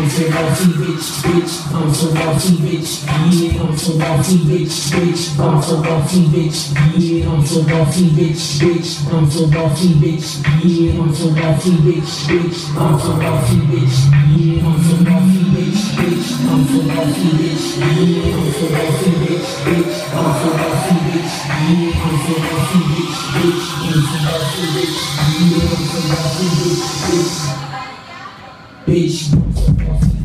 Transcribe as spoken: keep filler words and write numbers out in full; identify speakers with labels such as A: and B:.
A: so wealthy, bitch, bitch, I'm so wealthy, bitch, yeah, I'm so wealthy, bitch, bitch, I'm so wealthy, bitch, yeah, I'm so wealthy, bitch, bitch, I'm so wealthy, bitch, yeah, I'm so wealthy, bitch, bitch, I'm so wealthy, bitch, yeah, I'm so wealthy, bitch, bitch, I'm so wealthy, bitch, yeah, I'm so wealthy, bitch, bitch, I'm so wealthy, bitch, yeah, I'm so wealthy, bitch, bitch, I'm so wealthy, bitch, yeah, I'm so wealthy, bitch, bitch, bitch, I'm so wealthy.